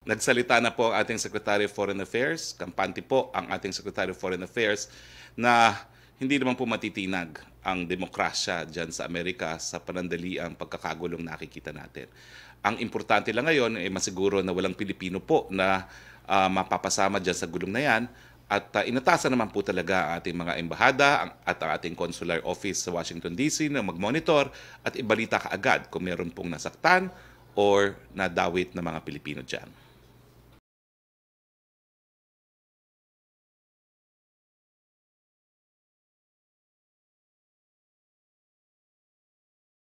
Nagsalita na po ang ating Secretary of Foreign Affairs, kampante po ang ating Secretary of Foreign Affairs na hindi naman po matitinag ang demokrasya dyan sa Amerika sa panandaliang pagkakagulong nakikita natin. Ang importante lang ngayon ay masiguro na walang Pilipino po na mapapasama dyan sa gulong na yan. At inatasan naman po talaga ang ating mga embahada at ang ating consular office sa Washington DC na mag-monitor at ibalita kaagad kung meron pong nasaktan or nadawit na mga Pilipino dyan.